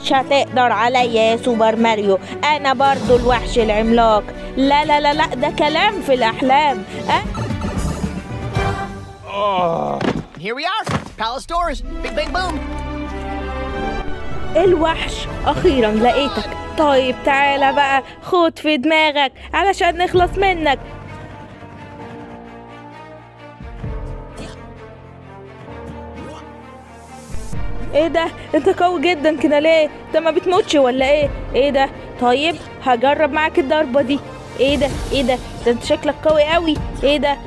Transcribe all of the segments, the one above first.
مش هتقدر عليا يا سوبر ماريو، انا برضو الوحش العملاق. لا لا لا لا، ده كلام في الاحلام. Here we are. Palace doors. Big bang boom. الوحش، اخيرا لقيتك. طيب تعالى بقى خد في دماغك علشان نخلص منك. ايه ده؟ انت قوي جدا كده ليه؟ انت ما بتموتش ولا ايه؟ ايه ده؟ طيب هجرب معاك الضربة دي. ايه ده؟ ايه ده؟ ده انت شكلك قوي قوي. ايه ده؟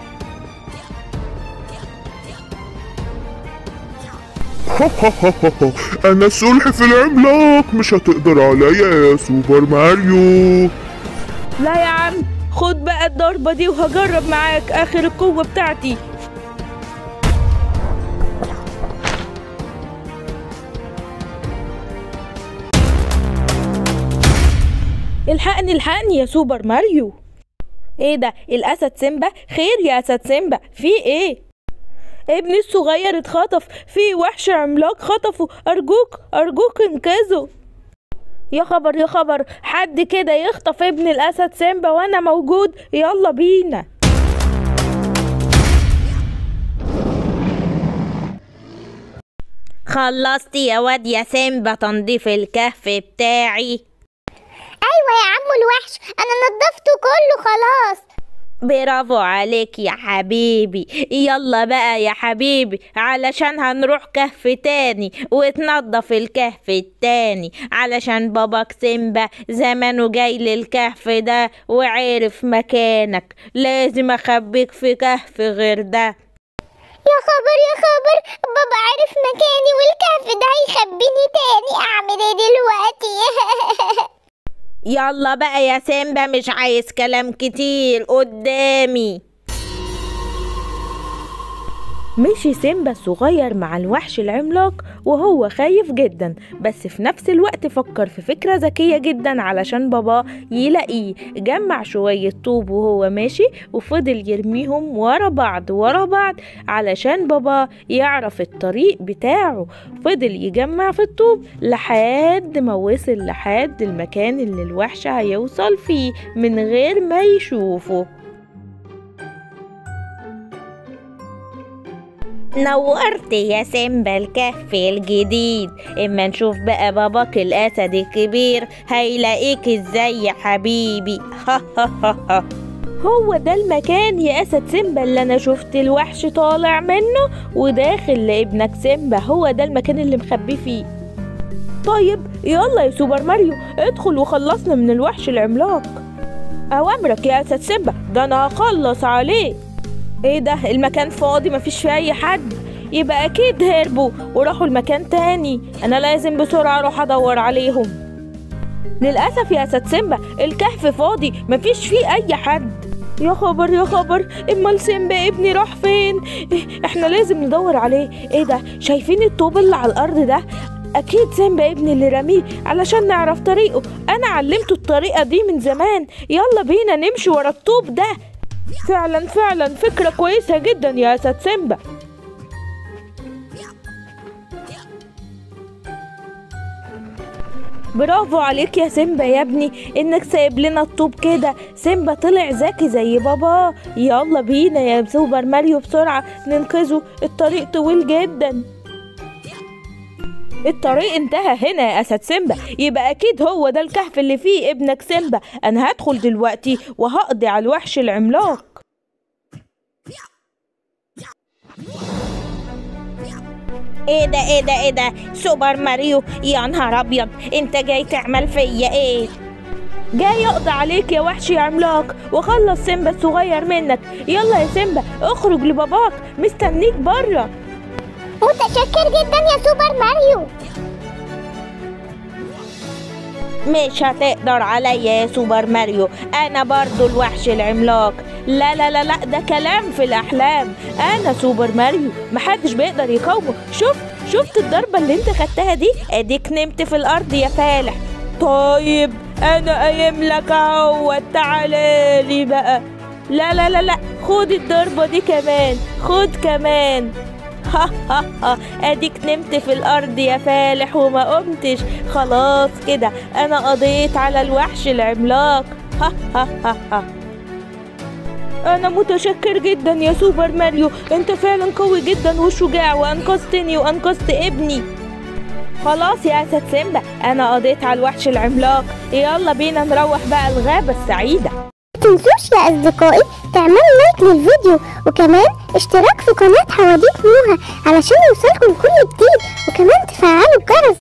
انا السلحفاة العملاق، مش هتقدر عليا يا سوبر ماريو. لا يا عم، خد بقى الضربة دي وهجرب معاك اخر القوة بتاعتي. الحقني الحقني يا سوبر ماريو. ايه ده؟ الاسد سيمبا؟ خير يا اسد سيمبا، في ايه؟ ابني الصغير اتخطف، في وحش عملاق خطفه، ارجوك ارجوك انقذه. يا خبر يا خبر، حد كده يخطف ابن الاسد سيمبا وانا موجود، يلا بينا. خلصت يا واد يا سيمبا تنظيف الكهف بتاعي؟ ايوه يا عمو الوحش، انا نضفته كله خلاص. برافو عليك يا حبيبي. يلا بقى يا حبيبي علشان هنروح كهف تاني وتنضف الكهف التاني، علشان باباك سيمبا زمانه جاي للكهف ده وعرف مكانك. لازم اخبيك في كهف غير ده. يا خبر يا خبر، بابا عرف مكاني والكهف ده هيخبيني تاني، اعمل ايه دلوقتي؟ يلا بقى يا سيمبا، مش عايز كلام كتير قدامي. مشي سيمبا الصغير مع الوحش العملاق وهو خايف جدا، بس في نفس الوقت فكر في فكرة ذكية جدا علشان باباه يلاقيه. جمع شوية طوب وهو ماشي وفضل يرميهم ورا بعض ورا بعض علشان باباه يعرف الطريق بتاعه. فضل يجمع في الطوب لحد ما وصل لحد المكان اللي الوحش هيوصل فيه من غير ما يشوفه. نورت يا سيمبا الكهف الجديد. اما نشوف بقى باباك الاسد الكبير هيلاقيك ازاي يا حبيبي. هو ده المكان يا اسد سيمبا اللي انا شفت الوحش طالع منه وداخل لابنك سيمبا، هو ده المكان اللي مخبيه فيه. طيب يلا يا سوبر ماريو ادخل وخلصنا من الوحش العملاق. اوامرك يا اسد سيمبا، ده انا هخلص عليه. ايه ده؟ المكان فاضي مفيش فيه اي حد، يبقى اكيد هربوا وراحوا المكان تاني. انا لازم بسرعة اروح ادور عليهم. للأسف يا اسد سيمبا الكهف فاضي مفيش فيه اي حد. يا خبر يا خبر، امال سيمبا ابني راح فين؟ احنا لازم ندور عليه. ايه ده؟ شايفين الطوب اللي على الارض ده؟ اكيد سيمبا ابني اللي رميه علشان نعرف طريقه. انا علمته الطريقة دي من زمان. يلا بينا نمشي ورا الطوب ده. فعلا فعلا فكرة كويسة جدا يا اسد سيمبا. برافو عليك يا سيمبا يا ابني انك سايب لنا الطوب كده. سيمبا طلع ذكي زي بابا. يلا بينا يا سوبر ماريو بسرعة ننقذه، الطريق طويل جدا. الطريق انتهى هنا يا اسد سيمبا، يبقى اكيد هو ده الكهف اللي فيه ابنك سيمبا. انا هدخل دلوقتي وهقضي على الوحش العملاق. ايه ده ايه ده ايه ده؟ سوبر ماريو يا نهار ابيض، انت جاي تعمل فيا ايه؟ جاي اقضي عليك يا وحش يا عملاق وخلص سيمبا الصغير منك. يلا يا سيمبا اخرج لباباك مستنيك بره. متشكر جدا يا سوبر ماريو. مش هتقدر عليا يا سوبر ماريو، انا برضو الوحش العملاق. لا لا لا لا، ده كلام في الاحلام. انا سوبر ماريو محدش بيقدر يقاومه. شفت الضربة اللي انت خدتها دي؟ اديك نمت في الارض يا فالح. طيب انا قايم لك اهو، تعالى بقى. لا لا لا لا، خد الضربة دي كمان، خد كمان. ها ها ها، اديك نمت في الارض يا فالح وما قمتش. خلاص كده انا قضيت على الوحش العملاق. ها ها ها ها. انا متشكر جدا يا سوبر ماريو، انت فعلا قوي جدا وشجاع وانقذتني وانقذت ابني. خلاص يا اسد سيمبا، انا قضيت على الوحش العملاق، يلا بينا نروح بقى الغابة السعيدة. متنسوش يا أصدقائي تعملوا لايك للفيديو، وكمان اشتراك في قناة حواديت نوها علشان يوصلكم كل جديد، وكمان تفعلوا الجرس.